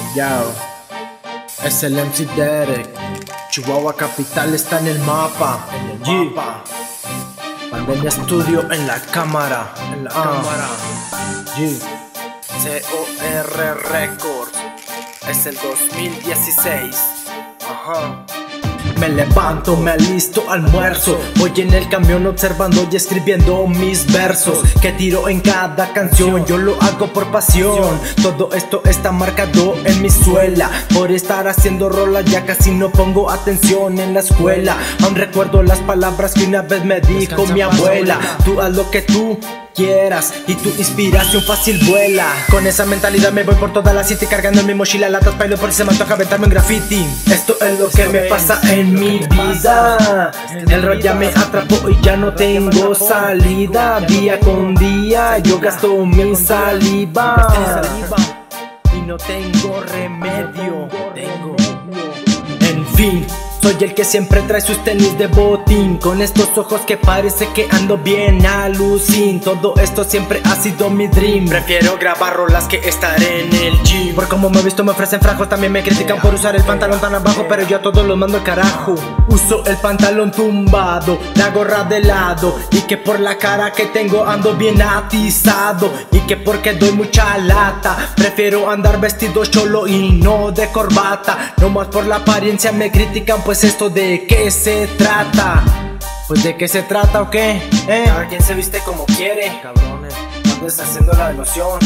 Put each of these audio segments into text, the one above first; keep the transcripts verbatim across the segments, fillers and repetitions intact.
Yo, es el M C Derek. Chihuahua capital está en el mapa. En el G. mapa. Pandemia Studio en la cámara. En la uh. cámara. G. C O R Records. Es el dos mil dieciséis. Ajá. Me levanto, me alisto, almuerzo. Voy en el camión observando y escribiendo mis versos que tiro en cada canción. Yo lo hago por pasión. Todo esto está marcado en mi suela. Por estar haciendo rola ya casi no pongo atención en la escuela. Aún recuerdo las palabras que una vez me dijo mi abuela: tú haz lo que tú quieras y tu inspiración fácil vuela. Con esa mentalidad me voy por toda la city, cargando en mi mochila latas bailo por si se me antoja aventarme un graffiti. Esto es lo que me pasa en mi vida. El rol ya me atrapó y ya no tengo salida. Día con día yo gasto mi saliva y no tengo remedio. Tengo. En fin, soy el que siempre trae sus tenis de botín, con estos ojos que parece que ando bien alucin. Todo esto siempre ha sido mi dream. Prefiero grabar rolas que estar en el gym. Por como me he visto me ofrecen frajos, también me critican por usar el pantalón tan abajo, pero yo a todos los mando al carajo. Uso el pantalón tumbado, la gorra de lado, y que por la cara que tengo ando bien atizado, y que porque doy mucha lata prefiero andar vestido cholo y no de corbata. No más por la apariencia me critican, pues esto de qué se trata. Pues de qué se trata o qué, eh. Cada quien se viste como quiere, cabrones. No andes haciendo la ilusión.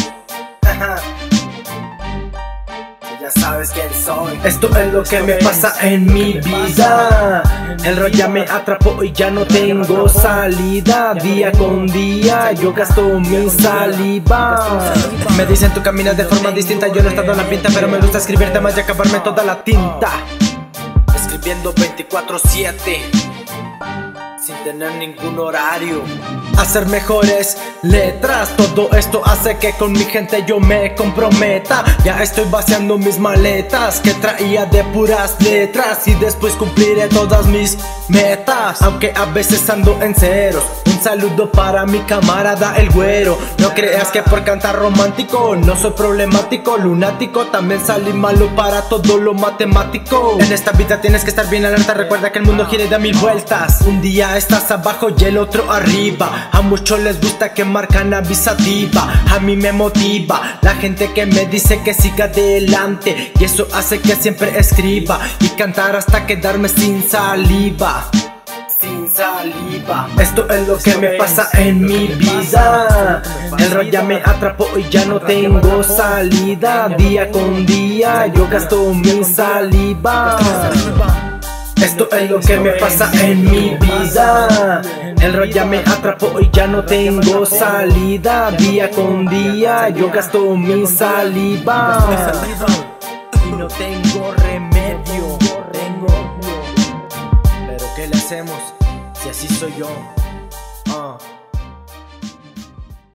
Ya sabes quién soy. Esto es lo que me pasa en mi vida. El rol ya me atrapó y ya no tengo salida. Día con día yo gasto mi saliva. Me dicen tú caminas de forma distinta. Yo no he estado en la pinta, pero me gusta escribir temas y acabarme toda la tinta. Escribiendo veinticuatro siete sin tener ningún horario. Hacer mejores letras, todo esto hace que con mi gente yo me comprometa. Ya estoy vaciando mis maletas que traía de puras letras, y después cumpliré todas mis metas, aunque a veces ando en ceros. Un saludo para mi camarada el güero. No creas que por cantar romántico no soy problemático, lunático. También salí malo para todo lo matemático. En esta vida tienes que estar bien alerta. Recuerda que el mundo gira y da mil vueltas. Un día estás abajo y el otro arriba. A muchos les gusta que marcan avisativa. A mí me motiva la gente que me dice que siga adelante, y eso hace que siempre escriba y cantar hasta quedarme sin saliva. Sin saliva. Esto es lo que me pasa en mi vida. El rol ya me atrapó y ya no tengo salida. Día con día yo gasto mi saliva. Esto es lo que me pasa en mi vida. El rol ya me atrapó y ya no tengo salida. Día con día yo gasto mi saliva y no tengo remedio. Tengo. Pero ¿qué le hacemos si así soy yo?